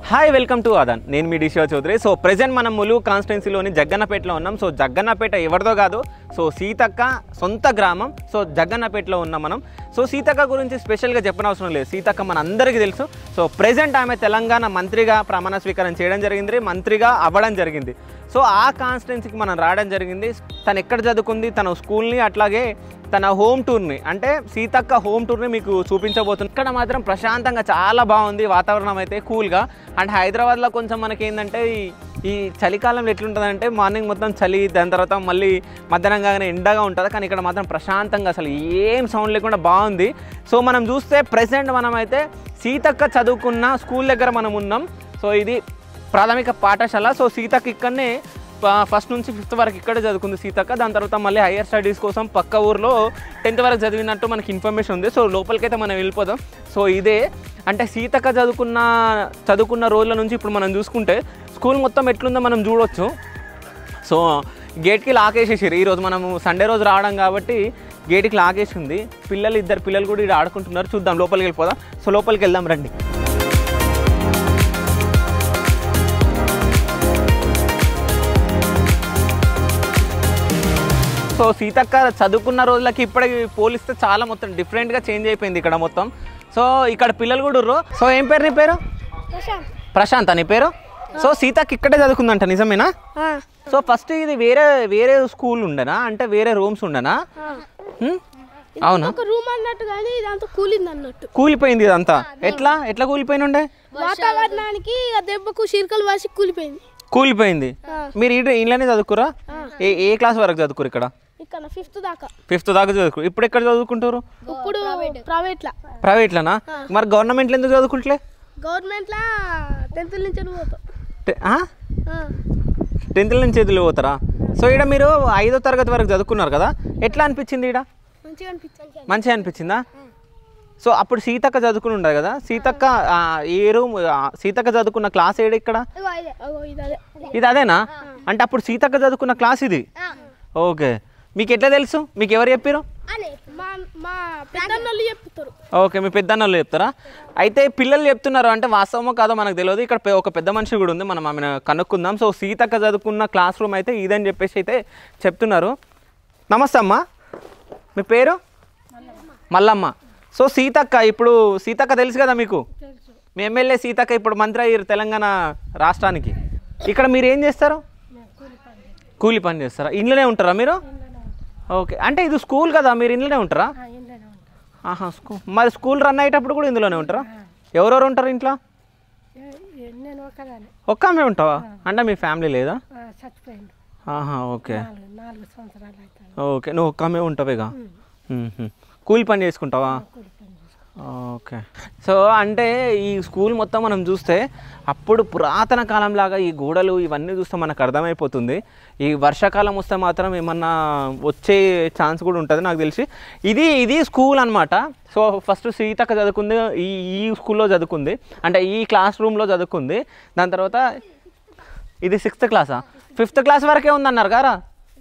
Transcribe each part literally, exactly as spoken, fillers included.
Hi welcome to Aadhan. నేను మీ Disha Chowdary. So present మనం ములుగు కాన్స్టిట్యున్సీలోని జగ్గన్నపేటలో ఉన్నాం. సో జగ్గన్నపేట ఎవరిదో కాదు, సో సీతక్క సొంత గ్రామం. సో జగ్గన్నపేటలో ఉన్నాం మనం. సో సీతక్క గురించి స్పెషల్గా చెప్పనవసరం లేదు, సీతక్క మన అందరికీ తెలుసు. సో ప్రెజెంట్ ఆమె తెలంగాణ మంత్రిగా ప్రమాణ స్వీకారం చేయడం జరిగింది, మంత్రిగా అవ్వడం జరిగింది. సో ఆ కాన్స్టిట్యున్సీకి మనం రావడం జరిగింది. తను ఎక్కడ చదువుకుంది, తన స్కూల్ని, అట్లాగే తన హోమ్ టూర్ని, అంటే సీతక్క హోమ్ టూర్ని మీకు చూపించబోతుంది. ఇక్కడ మాత్రం ప్రశాంతంగా చాలా బాగుంది వాతావరణం అయితే, కూల్గా. అండ్ హైదరాబాద్లో కొంచెం మనకి ఏంటంటే ఈ చలికాలంలో ఎట్లుంటుందంటే మార్నింగ్ మొత్తం చలి, దాని తర్వాత మళ్ళీ మధ్యాహ్నం కాగానే ఎండగా ఉంటుంది. కానీ ఇక్కడ మాత్రం ప్రశాంతంగా అసలు ఏం సౌండ్ లేకుండా బాగుంది. సో మనం చూస్తే ప్రెసెంట్ మనం అయితే సీతక్క చదువుకున్న స్కూల్ దగ్గర మనం ఉన్నాం. సో ఇది ప్రాథమిక పాఠశాల. సో సీతక్క ఇక్కడనే ఫస్ట్ నుంచి ఫిఫ్త్ వరకు ఇక్కడే చదువుకుంది సీతక్క. దాని తర్వాత మళ్ళీ హయ్యర్ స్టడీస్ కోసం పక్క ఊర్లో టెన్త్ వరకు చదివినట్టు మనకి ఇన్ఫర్మేషన్ ఉంది. సో లోపలికైతే మనం వెళ్ళిపోదాం. సో ఇదే అంటే సీతక్క చదువుకున్న చదువుకున్న రోజుల నుంచి ఇప్పుడు మనం చూసుకుంటే స్కూల్ మొత్తం ఎట్లుందో మనం చూడవచ్చు. సో గేట్కి లాకేసేసారు. ఈరోజు మనము సండే రోజు రావడం కాబట్టి గేట్కి లాకేసి ఉంది. పిల్లలు ఇద్దరు పిల్లలు కూడా ఇక్కడ ఆడుకుంటున్నారు. చూద్దాం, లోపలికి వెళ్ళిపోదాం. సో లోపలికి వెళ్దాం రండి. సో సీతక్క చదువుకున్న రోజులకి ఇప్పటికి పోలిస్తే చాలా మొత్తం డిఫరెంట్గా చేంజ్ అయిపోయింది ఇక్కడ మొత్తం. సో ఇక్కడ పిల్లలు కూడా ఉర్రు. సో ఏం పేరు నీ పేరు? ప్రశాంత్ నీ పేరు. సో సీతక్క ఇక్కడే చదువుకుందంట, నిజమేనా? సో ఫస్ట్ ఇది వేరే వేరే స్కూల్ ఉండనా, అంటే వేరే రూమ్స్ ఉండనా? అవునా, కూలిపోయింది ఇదంతా. ఎట్లా ఎట్లా కూలిపోయిన ఉండే? వాతావరణానికి దెబ్బకు శీర్కలు వాసి కూలిపోయింది. కూలిపోయింది. మీరు ఇంట్లోనే చదువుకురా? ఏ ఏ క్లాస్ వరకు చదువుకురు ఇక్కడ? ఫిఫ్త్ దాకా ఫిఫ్త్ దాకా చదువుకు. ఇప్పుడు ఎక్కడ చదువుకుంటారు? ఇప్పుడు ప్రైవేట్ లా. ప్రైవేట్లనా? మరి గవర్నమెంట్లో ఎందుకు చదువుకుంటలే? గవర్నమెంట్ లా టెన్త్ నుంచి వెళ్ళిపోతాం. టెన్త్ నుంచి వెళ్ళిపోతారా? సో ఇక్కడ మీరు ఐదో తరగతి వరకు చదువుకున్నారు కదా, ఎట్లా అనిపించింది? ఇక్కడ మంచిగా అనిపించింది. మంచిగా అనిపించిందా? సో అప్పుడు సీతక్క చదువుకుని ఉండదు కదా, సీతక్క ఏ రూమ్, సీతక్క చదువుకున్న క్లాస్ ఏడు ఇక్కడ? ఇది అదేనా? అంటే అప్పుడు సీతక్క చదువుకున్న క్లాస్ ఇది. ఓకే, మీకు ఎట్లా తెలుసు? మీకు ఎవరు చెప్పారు? ఓకే, మీ పెద్దన్నోళ్ళు చెప్తారా? అయితే పిల్లలు చెప్తున్నారు అంటే వాస్తవమో కాదో మనకు తెలియదు. ఇక్కడ ఒక పెద్ద మనిషి కూడా ఉంది, మనం ఆమెను కనుక్కుందాం. సో సీతక్క చదువుకున్న క్లాస్ రూమ్ అయితే ఇదని చెప్పేసి అయితే చెప్తున్నారు. నమస్తే అమ్మా, మీ పేరు? మల్లమ్మ. సో సీతక్క, ఇప్పుడు సీతక్క తెలుసు కదా మీకు, మీ ఎమ్మెల్యే సీతక్క ఇప్పుడు మంత్రి అయ్యారు తెలంగాణ రాష్ట్రానికి. ఇక్కడ మీరు ఏం చేస్తారు? కూలి పని చేస్తారా? ఇంట్లోనే ఉంటారా మీరు? ఓకే, అంటే ఇది స్కూల్ కదా, మీరు ఇంట్లోనే ఉంటారా? ఆహా, స్కూల్. మరి స్కూల్ రన్ అయ్యేటప్పుడు కూడా ఇందులోనే ఉంటారా? ఎవరెవరు ఉంటారు ఇంట్లో? ఒక్క ఆమె ఉంటావా? అంటే మీ ఫ్యామిలీ లేదా? ఆహా, ఓకే ఓకే, నువ్వు ఒక్క ఆమె ఉంటావేగా. కూలి పని చేసుకుంటావా? ఓకే. సో అంటే ఈ స్కూల్ మొత్తం మనం చూస్తే అప్పుడు పురాతన కాలంలాగా ఈ గోడలు ఇవన్నీ చూస్తే మనకు అర్థమైపోతుంది. ఈ వర్షాకాలం వస్తే మాత్రం ఏమన్నా వచ్చే ఛాన్స్ కూడా ఉంటుంది నాకు తెలిసి. ఇది ఇది స్కూల్ అనమాట. సో ఫస్ట్ సీతక్క చదువుకుంది ఈ ఈ స్కూల్లో చదువుకుంది, అంటే ఈ క్లాస్ రూమ్లో చదువుకుంది. దాని తర్వాత ఇది సిక్స్త్ క్లాసా, ఫిఫ్త్ క్లాస్ వరకే ఉందన్నారు కదా?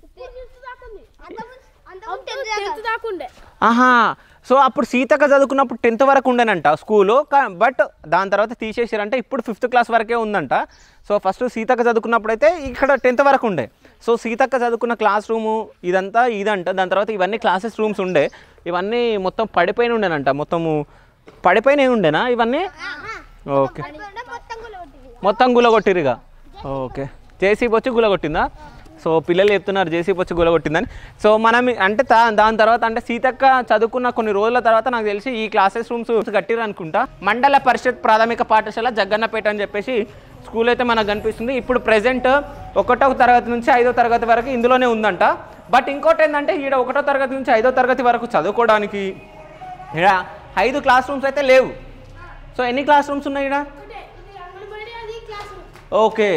ఆహా, సో అప్పుడు సీతక్క చదువుకున్నప్పుడు టెన్త్ వరకు ఉండేనంట స్కూలు, బట్ దాని తర్వాత తీసేసారంటే ఇప్పుడు ఫిఫ్త్ క్లాస్ వరకే ఉందంట. సో ఫస్ట్ సీతక్క చదువుకున్నప్పుడు అయితే ఇక్కడ టెన్త్ వరకు ఉండే. సో సీతక్క చదువుకున్న క్లాస్ రూము ఇదంతా ఇదంట. దాని తర్వాత ఇవన్నీ క్లాసెస్ రూమ్స్ ఉండే, ఇవన్నీ మొత్తం పడిపోయిన ఉండేనంట. మొత్తము పడిపోయినవి ఉండేనా ఇవన్నీ? ఓకే, మొత్తం గులగొట్టిరుగా. ఓకే, జేసీబీ వచ్చి గులగొట్టిందా? సో పిల్లలు చెప్తున్నారు జేసీబీ వచ్చి గులగొట్టిందని. సో మనం అంటే దాని తర్వాత అంటే సీతక్క చదువుకున్న కొన్ని రోజుల తర్వాత నాకు తెలిసి ఈ క్లాసెస్ రూమ్స్ కట్టిరు అనుకుంటా. మండల పరిషత్ ప్రాథమిక పాఠశాల జగ్గన్నపేట అని చెప్పేసి స్కూల్ అయితే మనకు కనిపిస్తుంది. ఇప్పుడు ప్రెజెంట్ ఒకటో తరగతి నుంచి ఐదో తరగతి వరకు ఇందులోనే ఉందంట. బట్ ఇంకోటి ఏంటంటే ఈడ ఒకటో తరగతి నుంచి ఐదో తరగతి వరకు చదువుకోవడానికి ఇక్కడ ఐదు క్లాస్ రూమ్స్ అయితే లేవు. సో ఎన్ని క్లాస్ రూమ్స్ ఉన్నాయి ఇక్కడ? ఓకే,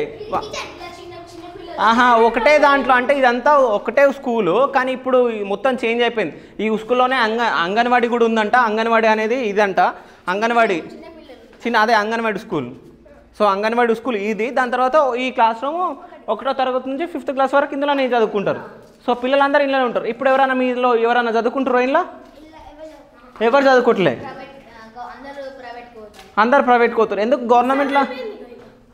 ఆహా, ఒకటే దాంట్లో అంటే ఇదంతా ఒకటే స్కూలు, కానీ ఇప్పుడు మొత్తం చేంజ్ అయిపోయింది. ఈ స్కూల్లోనే అంగ అంగన్వాడీ కూడా ఉందంట. అంగన్వాడీ అనేది ఇదంట, అంగన్వాడీ చిన్న అదే anganwadi school. So anganwadi school ఇది. దాని తర్వాత ఈ క్లాస్ రూమ్ ఒకటో తరగతి నుంచి ఫిఫ్త్ క్లాస్ వరకు ఇందులోనే చదువుకుంటారు. సో పిల్లలందరూ ఇంట్లోనే ఉంటారు. ఇప్పుడు ఎవరైనా మీలో ఎవరైనా చదువుకుంటారో ఇంట్లో? ఎవరు చదువుకోవట్లే, అందరు ప్రైవేట్ కోతారు. ఎందుకు గవర్నమెంట్లో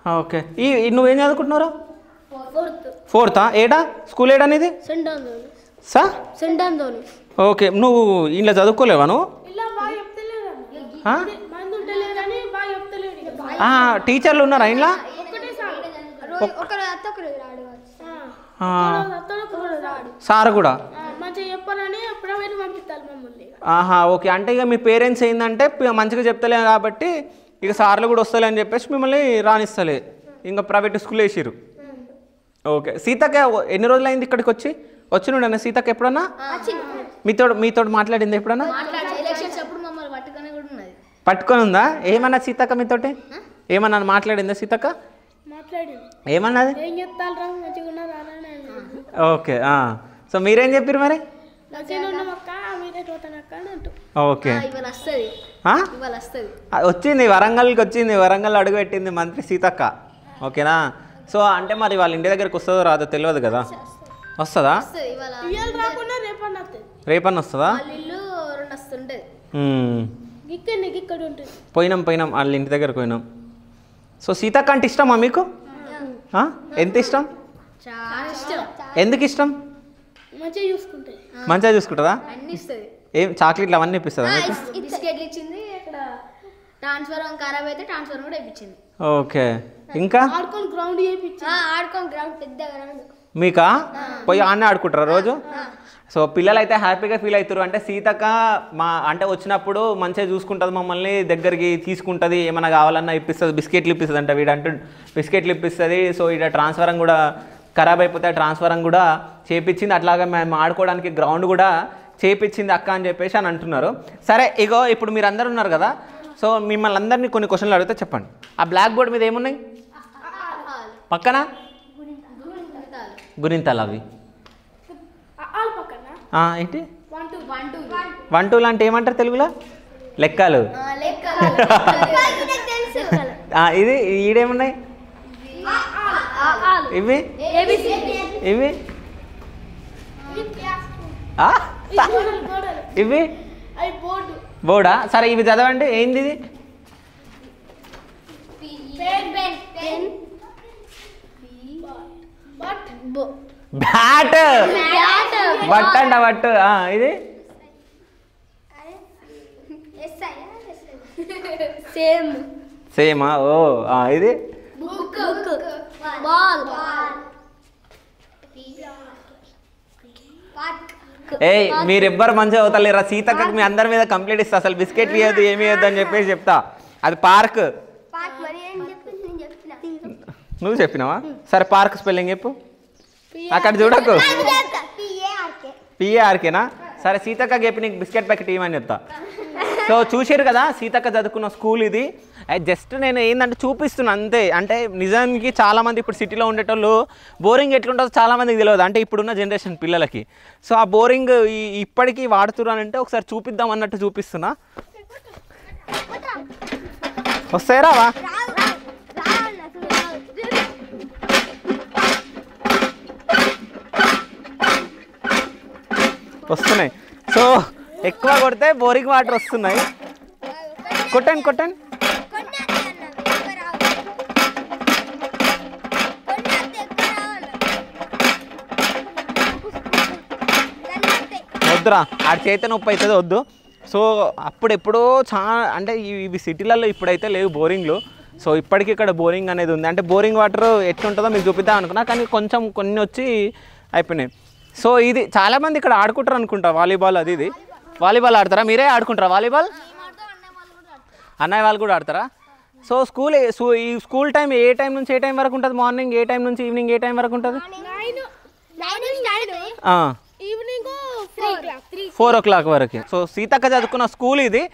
ఓకే ఈ ఈ నువ్వేం చదువుకుంటున్నారా ఫోర్త్ ఫోర్తా ఏడా స్కూల్ ఏడా అనేది సెంట్ ఆందోని సా సెంట్ ఆందోని ఓకే నువ్వు ఇంట్లో చదువుకోలేవా నువ్వు ఇలా బాగా చెప్తలేరు ఆ? మంది ఉంటలేరు కానీ బాగా చెప్తలేరు ఆ, టీచర్లు ఉన్నారా ఇంట్లో ఒకటే సార్ ఒకరు అత్త ఒకరు రాడు ఆ, అత్తడు ఒకరు రాడు సార్ కూడా మంచిగా చెప్పాలని ప్రైవేట్ పంపిస్తారు మమ్మల్ని ఆహా ఓకే అంటే ఇక మీ పేరెంట్స్ ఏంటంటే ప- మంచిగా చెప్తలే కాబట్టి ఇక సార్లు కూడా వస్తలే అని చెప్పేసి మిమ్మల్ని రానిస్తలే ఇంకా ప్రైవేట్ స్కూల్ వేసిరు ఓకే సీతక్క ఎన్ని రోజులు అయింది ఇక్కడికి వచ్చి వచ్చినుండన్నా సీతక్క ఎప్పుడన్నా మీతో మీతో మాట్లాడింది ఎప్పుడన్నా ఎలక్షన్స్ అప్పుడు మమ్మల్ని పట్టుకొని కూడా ఉన్నది పట్టుకొని ఉందా ఏమన్నా సీతక్క మీతోటి ఏమన్నా మాట్లాడిందా సీతక్క మాట్లాడింది ఏమన్నది ఏం చెప్తారు రా మంచిగా ఉన్నారు అని ఓకే సో మీరేం చెప్పారు మరి మంచిగా ఉన్నాం అక్క మీరే పోతాను అక్క అని అంటూ ఓకే ఇవాళ వస్తుంది ఆ? ఇవాళ వస్తుంది ఆ, వచ్చింది వరంగల్కి వచ్చింది వరంగల్ అడుగుపెట్టింది మంత్రి సీతక్క ఓకేనా సో అంటే మరి వాళ్ళ ఇంటి దగ్గరికి వస్తుందో రాదో తెలియదు కదా వస్తుందా వస్తుంది ఇవాళ ఇవాళ రాకుండా రేపన్న వస్తుంది రేపన్న వస్తుందా వాళ్ళ ఇల్లు రెండు వస్తుంటుంది మ్మ్. ఇక్కడ ఇక్కడ ఉంటుంది పోయినాం పోయినాం వాళ్ళ ఇంటి దగ్గరకు పోయినాం సో సీతక్క అంటే ఇష్టమా మీకు ఆ? ఎంత ఇష్టం చాలా ఇష్టం ఎందుకు ఇష్టం మంచిగా చూసుకుంటాయి మంచిగా చూసుకుంటుందా అన్ని ఇస్తుంది ఏం చాక్లెట్లు అవన్నీ ఇప్పిస్తుందా మీకు బిస్కెట్లు ఇచ్చింది ఇక్కడ ట్రాన్స్ఫర్ ఖరాబ్ అయితే ట్రాన్స్ఫర్ కూడా ఇప్పించింది ఓకే ఇంకా ఆడుకొని గ్రౌండ్ చేయించి ఆడుకొని గ్రౌండ్ పెద్ద గ్రౌండ్ మీకా పోయి ఆడనే ఆడుకుంటారా రోజు సో పిల్లలు అయితే హ్యాపీగా ఫీల్ అవుతారు అంటే సీతక్క మా అంటే వచ్చినప్పుడు మంచిగా చూసుకుంటుంది మమ్మల్ని దగ్గరికి తీసుకుంటుంది ఏమైనా కావాలన్నా ఇప్పిస్తుంది బిస్కెట్లు ఇప్పిస్తుంది అంటే వీడు అంటూ బిస్కెట్లు ఇప్పిస్తుంది సో ఇక్కడ ట్రాన్స్ఫరం కూడా ఖరాబ్ అయిపోతే ట్రాన్స్ఫరం కూడా చేపించింది అట్లాగా మేము ఆడుకోవడానికి గ్రౌండ్ కూడా చేపించింది అక్క అని చెప్పేసి అని అంటున్నారు సరే ఇగో ఇప్పుడు మీరు అందరు ఉన్నారు కదా సో మిమ్మల్ని అందరినీ కొన్ని క్వశ్చన్లు అడిగితే చెప్పండి ఆ బ్లాక్ బోర్డ్ మీద ఏమున్నాయి పక్కన గురింతలు అవి ఆల్ పక్కన ఆ, ఏంటి one two one two one two లాంటి ఏమంటారు తెలుగులో లెక్కలు ఆ, ఇది ఈడేమున్నాయి ఇవి ఇవి ఆ? ఇవి అవి బోర్డు బోర్డా సరే ఇవి చదవండి ఏంది ఇది పెన్ పెన్ పెన్ బట్ బో బ్యాట్ బ్యాట్ బట్ అంట బట్టు ఆ, ఇది సేమ్ సేమా ఓ ఆ, ఇది బుక్ బాల్ ఏయ్ మీరెవ్వరు మంచిగా అవుతలేరా సీతక్కకి మీ అందరి మీద కంప్లీట్ ఇస్తా అసలు బిస్కెట్ ఇవ్వద్దు ఏమి ఇవ్వద్దు అని చెప్పేసి చెప్తా అది పార్క్ నువ్వు చెప్పినావా సరే పార్క్ స్పెల్లింగ్ చెప్పు అక్కడ చూడకు పిఏఆర్కేనా సరే సీతక్క చెప్పి నీకు బిస్కెట్ ప్యాకెట్ ఇవ్వమని చెప్తా సో చూసారు కదా సీతక్క చదువుకున్న స్కూల్ ఇది జస్ట్ నేను ఏంటంటే చూపిస్తున్నా అంతే అంటే నిజానికి చాలామంది ఇప్పుడు సిటీలో ఉండేటోళ్ళు బోరింగ్ ఎట్లుంటుందో చాలామందికి తెలియదు అంటే ఇప్పుడున్న జనరేషన్ పిల్లలకి సో ఆ బోరింగ్ ఈ ఇప్పటికీ వాడుతున్నానంటే ఒకసారి చూపిద్దాం అన్నట్టు చూపిస్తున్నా వస్తాయి రావా వస్తున్నాయి సో ఎక్కువ కొడితే బోరింగ్ వాటర్ వస్తున్నాయి కొట్టండి కొట్టండి వద్దురా ఆడ చేత నొప్పి అవుతుంది వద్దు సో అప్పుడెప్పుడో చాలా అంటే ఇవి సిటీలలో ఇప్పుడైతే లేవు బోరింగ్లు సో ఇప్పటికీ ఇక్కడ బోరింగ్ అనేది ఉంది అంటే బోరింగ్ వాటర్ ఎట్లుంటుందో మీకు చూపిద్దాం అనుకున్నా కానీ కొంచెం కొన్ని వచ్చి అయిపోయినాయి సో ఇది చాలామంది ఇక్కడ ఆడుకుంటారు అనుకుంటా వాలీబాల్ అది ఇది వాలీబాల్ ఆడతారా మీరే ఆడుకుంటారా వాలీబాల్ అన్నయ్య వాళ్ళు కూడా ఆడతారా సో స్కూల్ సో ఈ స్కూల్ టైం ఏ టైం నుంచి ఏ టైం వరకు ఉంటుంది మార్నింగ్ ఏ టైం నుంచి ఈవినింగ్ ఏ టైం వరకు ఉంటుంది ఈవినింగ్ ఫోర్ ఓ క్లాక్ వరకు సో సీతక్క చదువుకున్న స్కూల్ ఇది